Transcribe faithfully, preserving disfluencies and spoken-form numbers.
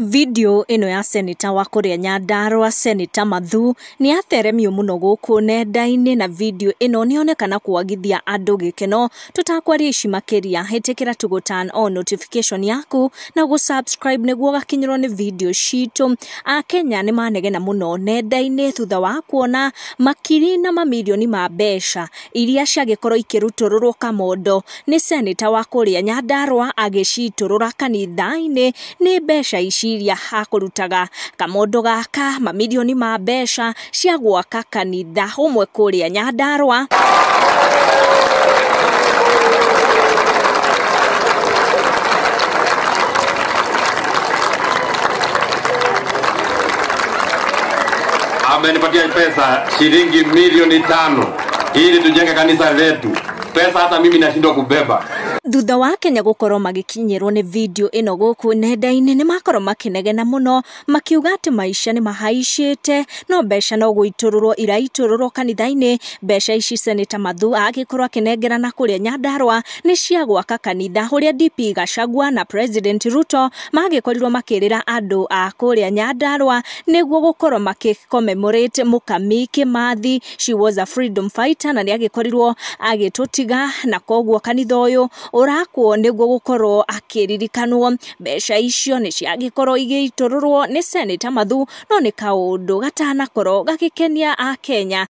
Video ino ya Seneta wa Kuria Nyandarua Seneta Mathu ni atheremio muno guku nenda-ini, na video ino nionekana kuagithia andu gikeno. Tutakwaria ici makiria, hetekera tugo turn on notification yaku na go subscribe niguo gakinyirwo ni video citu. A Kenya ni manegena muno nenda-ini thutha wa kuona makiri na mamilioni ma mbeca iria ciagikorwo ikirutururwo kamondo ni Seneta wa Kuria Nyandarua agiciturura kanitha-ini. Ni mbeca ici iria hakurutaga kamondo gaka mamilioni ma mbeca cia gwaka kanitha umwe kuria Nyandarua. Amenipatia pesa shilingi milioni tano ili tujenge kanisa letu. Pesa hata mimi nashindwa kubeba. Thutha wa Kenya gukorwo magikinyirwo ni video ino guku nenda-ini ni makorwo makinegena muno, makiuga ati maisha ni mahaicite, no mbeca no guitururwo iraitururwo kanitha-ini. Mbeca ici Seneta Mathu agikorwo akinengerana kuria Nyandarua ni cia gwaka kanitha uria D P Gachagua na President Ruto magikorirwo makirira andu a kuria Nyandarua niguo gukorwo makikommemorate Mukami Kimathi. She was a freedom fighter na ni agikorirwo agitutiga, na koguo kanitha uyu urakwo niguo gukorwo akiririkanwo. Mbeca icio ni ciagikorwo igiitururwo ni Seneta Mathu, no ni kaundu gatanakorwo gagikenia a Kenya.